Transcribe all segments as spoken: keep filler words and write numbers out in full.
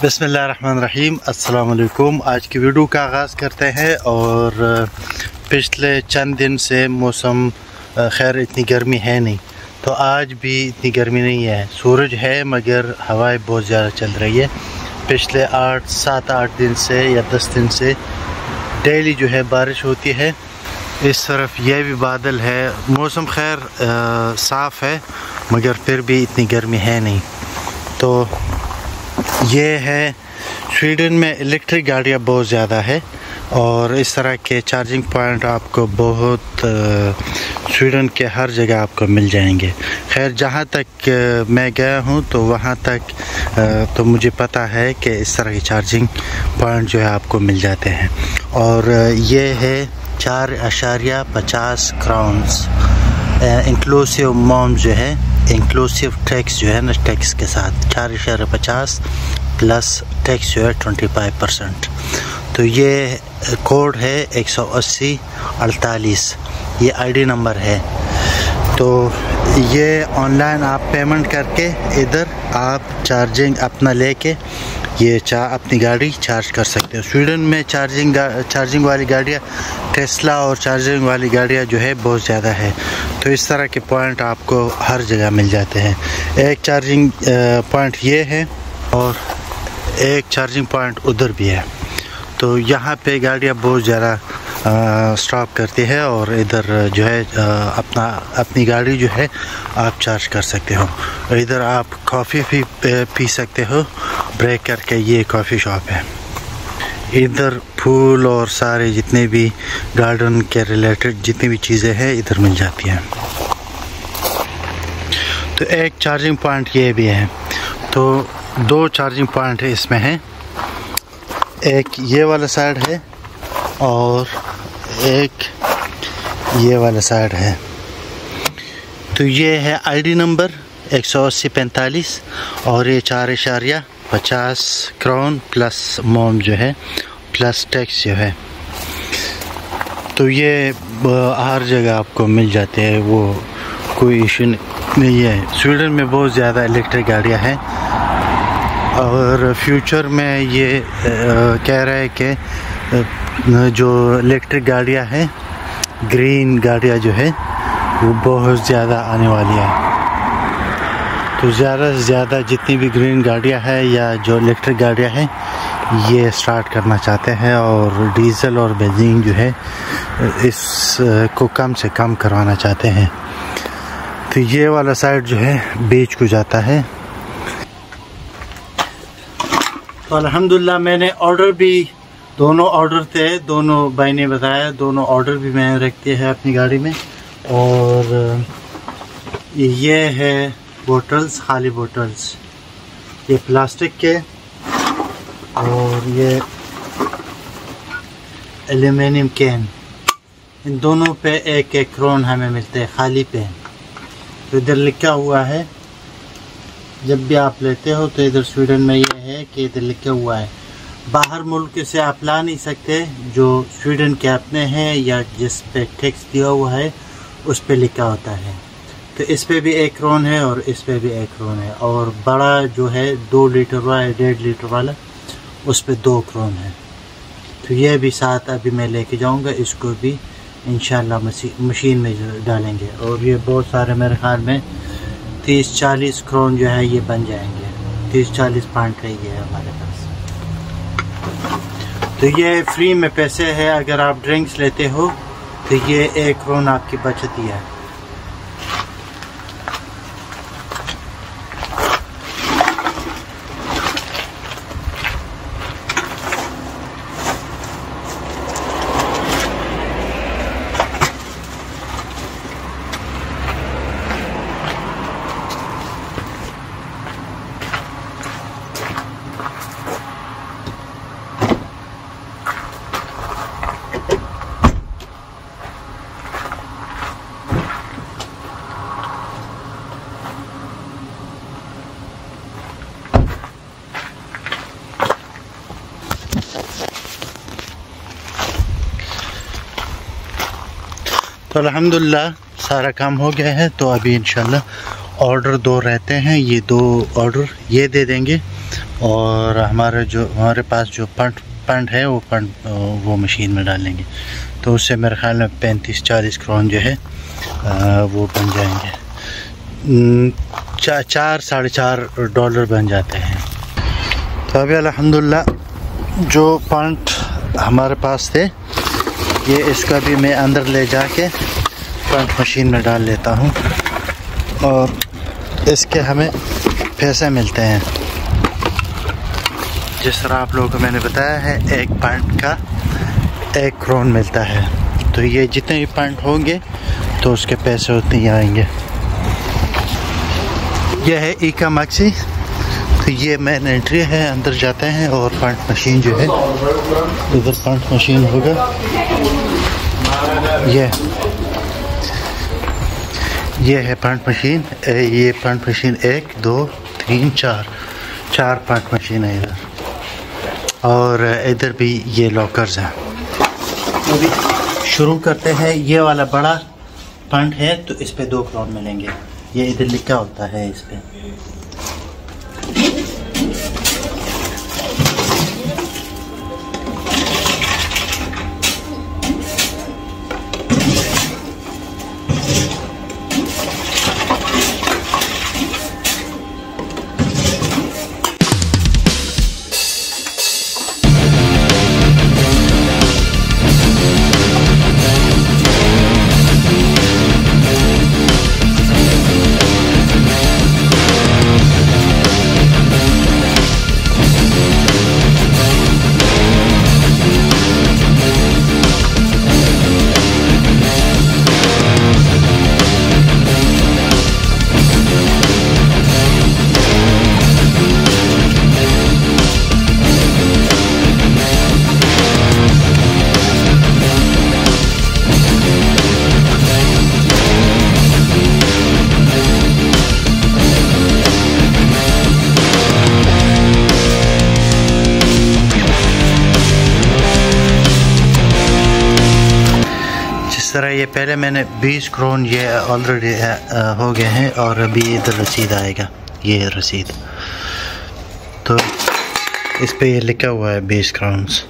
बिस्मिल्लाहिर्रहमानिर्रहीम, अस्सलाम वालेकुम। आज की वीडियो का आगाज़ करते हैं। और पिछले चंद दिन से मौसम खैर इतनी गर्मी है नहीं, तो आज भी इतनी गर्मी नहीं है। सूरज है मगर हवाएं बहुत ज़्यादा चल रही है। पिछले आठ सात आठ दिन से या दस दिन से डेली जो है बारिश होती है। इस तरफ यह भी बादल है। मौसम खैर साफ़ है मगर फिर भी इतनी गर्मी है नहीं। तो ये है स्वीडन में इलेक्ट्रिक गाड़ियाँ बहुत ज़्यादा है और इस तरह के चार्जिंग पॉइंट आपको बहुत स्वीडन के हर जगह आपको मिल जाएंगे। खैर जहाँ तक मैं गया हूँ तो वहाँ तक तो मुझे पता है कि इस तरह के चार्जिंग पॉइंट जो है आपको मिल जाते हैं। और ये है चार अशारिया पचास क्राउन्स इंक्लूसिव मॉम जो है, इंक्लूसिव टैक्स जो है ना, टैक्स के साथ चार इशारे पचास प्लस टैक्स जो है ट्वेंटी फाइव परसेंट। तो ये कोड है एक सौ अस्सी अड़तालीस, ये आईडी नंबर है। तो ये ऑनलाइन आप पेमेंट करके इधर आप चार्जिंग अपना लेके ये चा अपनी गाड़ी चार्ज कर सकते हो। स्वीडन में चार्जिंग चार्जिंग वाली गाड़ियाँ, टेस्ला और चार्जिंग वाली गाड़ियाँ जो है बहुत ज़्यादा है। तो इस तरह के पॉइंट आपको हर जगह मिल जाते हैं। एक चार्जिंग पॉइंट ये है और एक चार्जिंग पॉइंट उधर भी है। तो यहाँ पे गाड़ियाँ बहुत ज़्यादा स्टॉप करती है और इधर जो है आ, अपना अपनी गाड़ी जो है आप चार्ज कर सकते हो। इधर आप कॉफ़ी भी पी सकते हो ब्रेक करके। ये कॉफ़ी शॉप है। इधर फूल और सारे जितने भी गार्डन के रिलेटेड जितनी भी चीज़ें हैं इधर मिल जाती हैं। तो एक चार्जिंग पॉइंट ये भी है। तो दो चार्जिंग पॉइंट है इसमें है, एक ये वाला साइड है और एक ये वाला साइड है। तो ये है आईडी नंबर एक सौ अस्सी पैंतालीस और ये चार इशारिया पचास क्राउन प्लस मोम जो है प्लस टैक्स जो है। तो ये हर जगह आपको मिल जाते हैं, वो कोई इशू नहीं है। स्वीडन में बहुत ज़्यादा इलेक्ट्रिक गाड़ियाँ हैं और फ्यूचर में ये आ, कह रहा है कि जो इलेक्ट्रिक गाड़ियाँ हैं, ग्रीन गाड़ियाँ जो है वो बहुत ज़्यादा आने वाली है। तो ज़्यादा से ज़्यादा जितनी भी ग्रीन गाड़ियाँ हैं या जो इलेक्ट्रिक गाड़ियाँ हैं ये स्टार्ट करना चाहते हैं और डीज़ल और बेंजीन जो है इसको कम से कम करवाना चाहते हैं। तो ये वाला साइड जो है बीच को जाता है। तो अल्हम्दुलिल्लाह मैंने ऑर्डर भी, दोनों ऑर्डर थे, दोनों भाई ने बताया, दोनों ऑर्डर भी मैंने रखते हैं अपनी गाड़ी में। और ये है बोटल्स, खाली बोटल्स, ये प्लास्टिक के और ये एल्यूमिनियम कैन, इन दोनों पे एक एक क्रोन हमें मिलते हैं खाली पे। तो इधर लिखा हुआ है, जब भी आप लेते हो तो इधर स्वीडन में ये है कि इधर लिखा हुआ है बाहर मुल्क से आप ला नहीं सकते, जो स्वीडन के अपने हैं या जिस पे टैक्स दिया हुआ है उस पे लिखा होता है। तो इस पे भी एक क्रोन है और इस पे भी एक क्रोन है। और बड़ा जो है दो लीटर वाला, डेढ़ लीटर वाला, उस पे दो क्रोन है। तो ये भी साथ अभी मैं लेके जाऊंगा, इसको भी इंशाल्लाह मशीन में डालेंगे। और ये बहुत सारे मेरे ख्याल में तीस चालीस क्रोन जो है ये बन जाएंगे, तीस चालीस पॉइंट रहेंगे हमारे पास। तो ये फ्री में पैसे है। अगर आप ड्रिंक्स लेते हो तो ये एक क्रोन आपकी बचती है। तो अल्हम्दुलिल्लाह सारा काम हो गया है। तो अभी इंशाल्लाह ऑर्डर दो रहते हैं, ये दो ऑर्डर ये दे देंगे और हमारे जो हमारे पास जो पंड पंड है वो पंड वो मशीन में डालेंगे, तो उससे मेरे ख्याल में पैंतीस चालीस क्रोन जो है आ, वो बन जाएंगे, चा, चार साढ़े चार डॉलर बन जाते हैं। तो अभी अल्हम्दुलिल्लाह जो पंड हमारे पास थे ये इसका भी मैं अंदर ले जाके पंड मशीन में डाल लेता हूँ और इसके हमें पैसे मिलते हैं। जिस तरह आप लोगों को मैंने बताया है एक पंड का एक क्रोन मिलता है, तो ये जितने भी पंड होंगे तो उसके पैसे उतने ही आएंगे। यह है इका मैक्सी, तो ये मेन एंट्री है, अंदर जाते हैं और पंड मशीन जो है इधर पंड मशीन होगा। ये ये है पंड मशीन, ये पंड मशीन एक दो तीन चार चार पंड मशीन है इधर, और इधर भी ये लॉकर्स हैं। अभी शुरू करते हैं। ये वाला बड़ा पंड है तो इस पे दो क्रोन मिलेंगे, ये इधर लिखा होता है इस पे। इस तरह ये पहले मैंने बीस क्रोन ये ऑलरेडी हो गए हैं और अभी इधर रसीद आएगा, ये रसीद, तो इस पे ये लिखा हुआ है बीस क्रोन्स।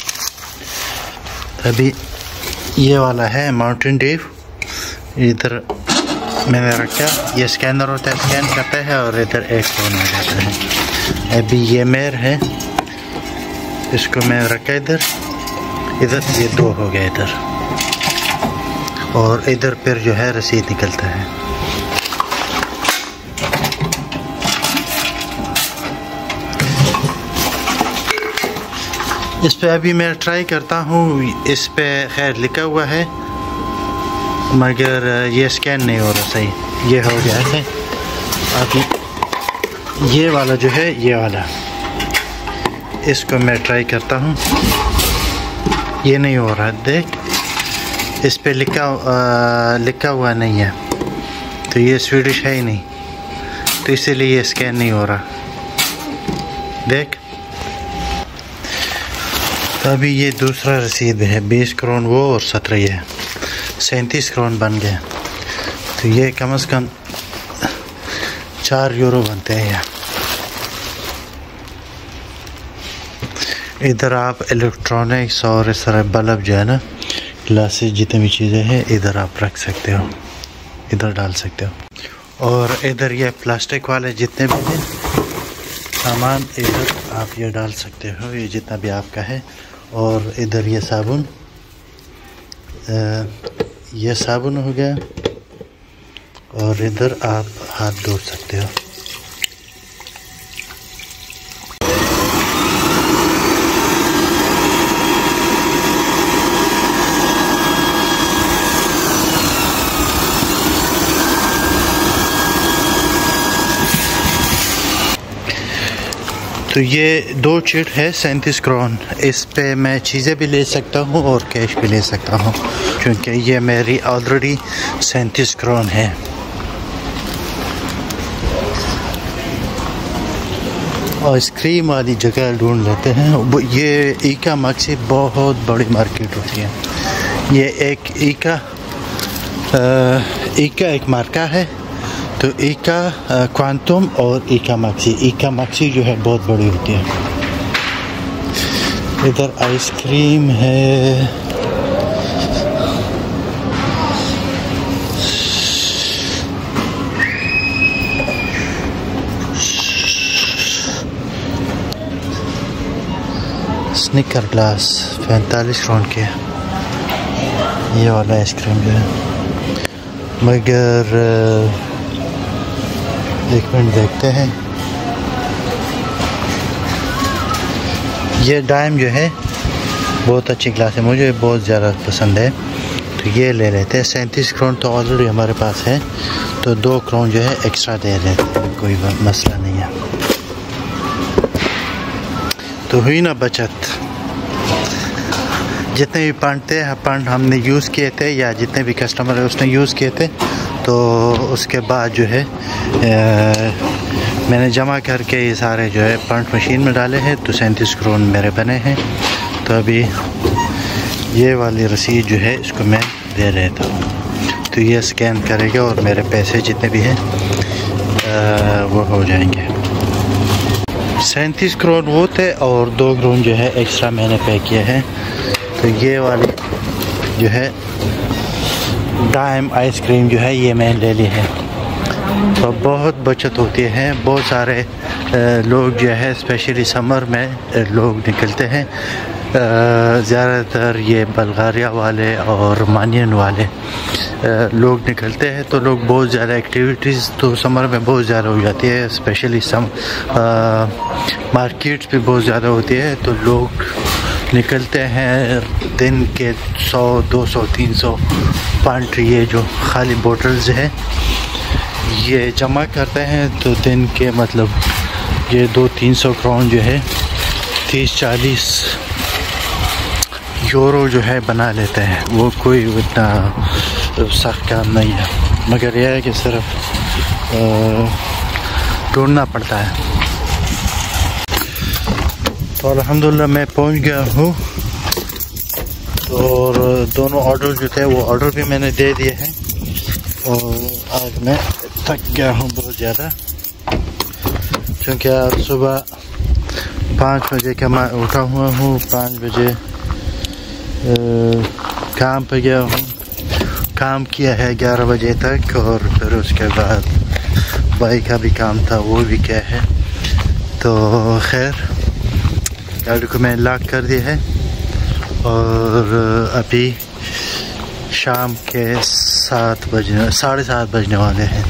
अभी ये वाला है माउंटेन ड्यू, इधर मैंने रखा, ये स्कैनर होता है, स्कैन करता है और इधर एक क्रोन आ जाता है। अभी ये मेर है, इसको मैं रखा इधर, इधर ये दो हो गए इधर, और इधर फिर जो है रसीद निकलता है। इस पे अभी मैं ट्राई करता हूँ, इस पे खैर लिखा हुआ है मगर ये स्कैन नहीं हो रहा सही, ये हो गया है। अभी ये वाला जो है, ये वाला, इसको मैं ट्राई करता हूँ, ये नहीं हो रहा, देख इस पे लिखा आ, लिखा हुआ नहीं है, तो ये स्वीडिश है ही नहीं, तो इसीलिए ये स्कैन नहीं हो रहा, देख। तो अभी ये दूसरा रसीद है, बीस क्रोन वो और सत्रह ये, सैंतीस क्रोन बन गए, तो ये कम से कम चार यूरो बनते हैं। इधर आप इलेक्ट्रॉनिक्स और इस तरह बल्ब जो है ना, ग्लासेस, जितनी भी चीज़ें हैं इधर आप रख सकते हो, इधर डाल सकते हो। और इधर ये प्लास्टिक वाले जितने भी हैं सामान इधर आप ये डाल सकते हो, ये जितना भी आपका है। और इधर ये साबुन, ये साबुन हो गया, और इधर आप हाथ धो सकते हो। तो ये दो चिट है सैंतीस क्रोन, इस पे मैं चीज़ें भी ले सकता हूँ और कैश भी ले सकता हूँ, क्योंकि ये मेरी ऑलरेडी सैंतीस क्रोन है। आइसक्रीम वाली जगह ढूंढ लेते हैं। ये इका मैक्सी बहुत बड़ी मार्केट होती है। ये एक इका इका एक मार्का है तो ईका क्वांटम और ईका मैक्सी। ईका मैक्सी जो है बहुत बड़ी होती है। इधर आइसक्रीम है, स्निकर ग्लास पैंतालीस करोड़ के, ये वाला आइसक्रीम जो है। मगर एक मिनट देखते हैं, ये डाइम जो है बहुत अच्छी ग्लास है, मुझे बहुत ज़्यादा पसंद है, तो ये ले लेते हैं। सैंतीस करोड़ तो ऑलरेडी हमारे पास है, तो दो करोड़ जो है एक्स्ट्रा दे लेते हैं, कोई मसला नहीं है। तो हुई ना बचत। जितने भी पंड थे पंड हमने यूज़ किए थे, या जितने भी कस्टमर है उसने यूज़ किए थे, तो उसके बाद जो है आ, मैंने जमा करके ये सारे जो है पंड मशीन में डाले हैं, तो सैंतीस करोड़ मेरे बने हैं। तो अभी ये वाली रसीद जो है इसको मैं दे देता हूँ, तो ये स्कैन करेगा और मेरे पैसे जितने भी हैं वो हो जाएंगे। सैंतीस करोड़ वो थे और दो करोड़ जो है एक्स्ट्रा मैंने पे किए हैं। तो ये वाली जो है डाइम आइसक्रीम जो है ये मैंने ले ली है, तो बहुत बचत होती है। बहुत सारे लोग जो है स्पेशली समर में लोग निकलते हैं, ज़्यादातर ये बल्गारिया वाले और रोमानियन वाले लोग निकलते हैं, तो लोग बहुत ज़्यादा एक्टिविटीज़ तो समर में बहुत ज़्यादा हो जाती है, स्पेशली सम मार्केट्स भी बहुत ज़्यादा होती है, तो लोग निकलते हैं दिन के सौ दो सौ तीन सौ पंड ये जो खाली बोतल्स है ये जमा करते हैं, तो दिन के मतलब ये दो तीन सौ करोड़ जो है तीस चालीस यूरो जो है बना लेते हैं। वो कोई इतना सख्त काम नहीं है, मगर यह है कि सिर्फ ढूंढना पड़ता है। तो अल्हम्दुलिल्लाह मैं पहुंच गया हूँ, और दोनों ऑर्डर जो थे वो ऑर्डर भी मैंने दे दिए हैं, और आज मैं थक गया हूँ बहुत ज़्यादा, क्योंकि आज सुबह पाँच बजे का मैं उठा हुआ हूँ, पाँच बजे आ, काम पे गया हूँ, काम किया है ग्यारह बजे तक, और फिर उसके बाद भाई का भी काम था वो भी किया है। तो खैर गाड़ी को मैं लॉक कर दिया है, और अभी शाम के सात बजने साढ़े सात बजने वाले हैं।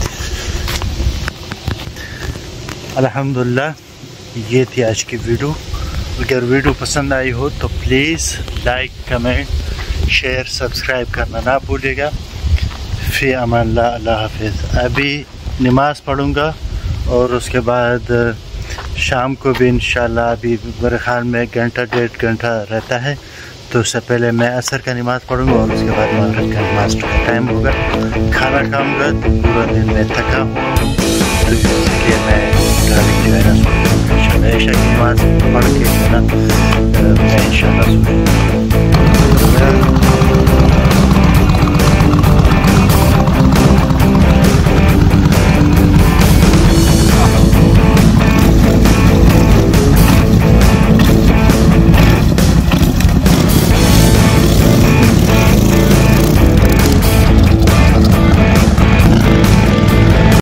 अल्हम्दुलिल्लाह ये थी आज की वीडियो। अगर वीडियो पसंद आई हो तो please like comment share subscribe करना ना भूलिएगा। फ़ी अमानिल्लाह, अल्लाह हाफ़िज़। अभी नमाज़ पढ़ूँगा और उसके बाद शाम को भी इंशाल्लाह, अभी मेरे ख्याल में घंटा डेढ़ घंटा रहता है, तो उससे पहले मैं असर का नमाज़ पढ़ूँगा और उसके बाद मगरिब का नमाज़ का टाइम होगा। खाना खाऊँगा तो पूरा दिन मैं थका हूँ, तो इसलिए मैं गाड़ी जो है ना इंशाल्लाह ईशा की नमाज़ पढ़ के जो है ना मैं इंशाल्लाह सो